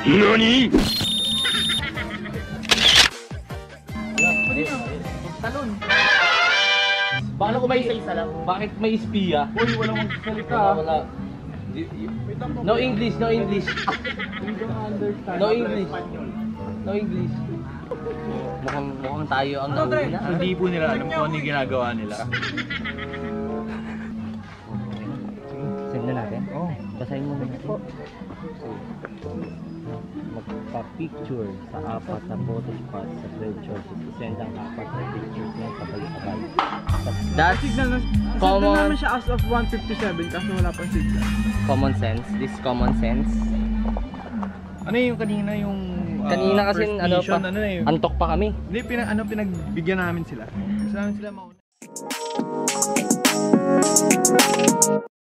NANI?! Talon. Paano ko may isa lang? Bakit may espiya? Uy, walang magsalita. Wala. No English, no English. No English. No English. Mukhang tayo ang nauna. Hindi po nila alam kung ano yung ginagawa nila. Send na natin? Oo. Basahin mo natin. Magpa-picture sa apat na photo spot sa 12 choices. Isend ang apat na pictures ng sabay-sabay. That's common. naman siya as of 1:57 kasi wala pang signal. Common sense. This common sense. Ano yung kanina yung Kanina kasi first ano mission, pa, ano na yun? antok pa kami. Hindi, pinagbigyan namin sila. Gusto namin sila mauna.